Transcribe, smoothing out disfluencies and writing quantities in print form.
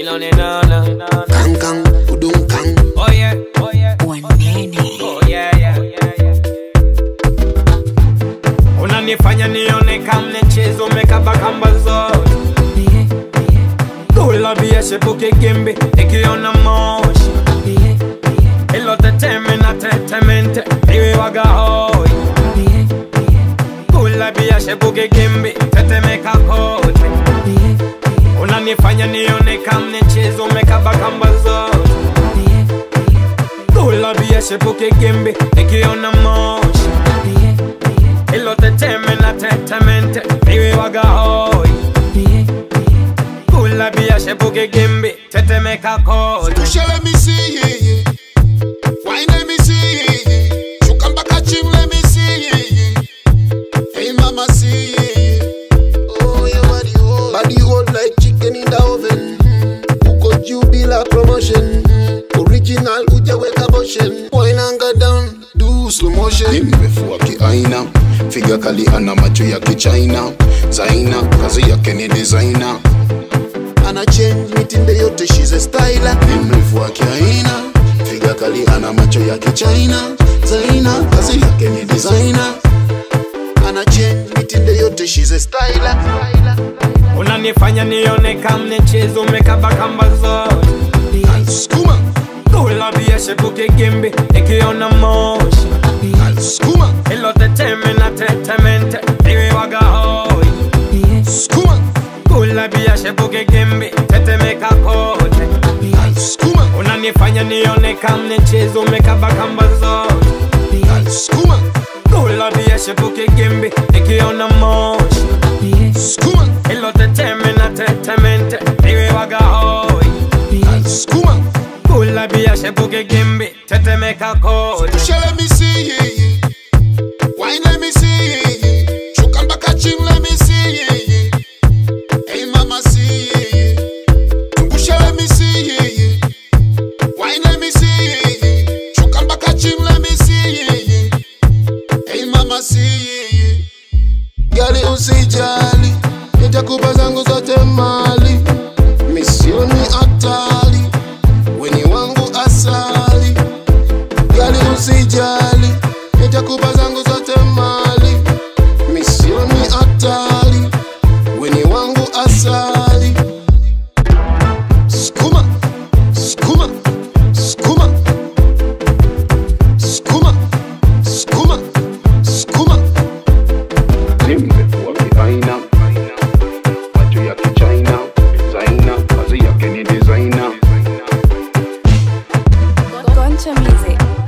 on it, nana. Kang kang, udung kang. Oh yeah, oh yeah. Wanene. Oh yeah, yeah, yeah, yeah. Unanifanya nione kama mchezo umekabakamba zote. Kula biashe puke gembe, ikiona moshi. Ilote teme na tetemente, iwe waga hoi. Kula biashe puke gembe, tetemeka kote. Unanifanya nione kama mchezo umekabakamba zote. Kula biashe puke gembe, ikiona moshi. Ilote teme na tetemente, iwe waga hoi. Kula biashe puke gembe, tetemeka kote. Pusha let me see, yeah, yeah. Wine let me see, yeah, yeah. Chuka mpaka chini let me see, yeah, yeah. Hey mama see, yeah, yeah. Oh your body hold like chicken in the oven. Who got you be like promotion? Original hujaweka motion. Wine and go down, do slow motion. Nimefua kiaina, figa kali ana macho ya kichina. Zaina, kazi yake ni designer. Ana change mitindo yote, she's a styler. Nimefua kiaina, figa kali ana macho ya kichina. Zaina, kazi yake ni designer. Ana change mitindo yote, she's a styler. Unanifanya nione kama mchezo umekabakamba zote. Skuma, Kula biashe puke gembe, ikiona moshi. skuma, Ilote teme na tetemente, iwe waga hoi. skuma, Kula biashe puke gembe, tetemeka kote. skuma, Unanifanya nione kama mchezo umekabakamba zote. skuma, Kula biashe puke gembe, ikiona moshi. skuma, Ilote teme na tetemente, iwe waga hoi. skuma. Kula biashe puke gembe, tetemeka kote. Pusha let me see, yeah, yeah. Wine let me see, yeah, yeah. Chuka mpaka chini let me see, yeah, yeah. Hey mama see, yeah, yeah. Pusha let me see, yeah, yeah. Wine let me see, yeah, yeah. Chuka mpaka chini let me see, yeah, yeah. Hey mama see, yeah, yeah. Gali usijali, nitakupa zangu zote mali. Misioni hatari, weni wangu asali. Gali usijali, nitakupa zangu zote mali. Misioni hatari, weni wangu asali. Skuma, skuma, skuma, skuma, skuma, skuma. Nimefua kiaina, macho ya kichina. Zaina, kazi yake ni designer. Goncha Music.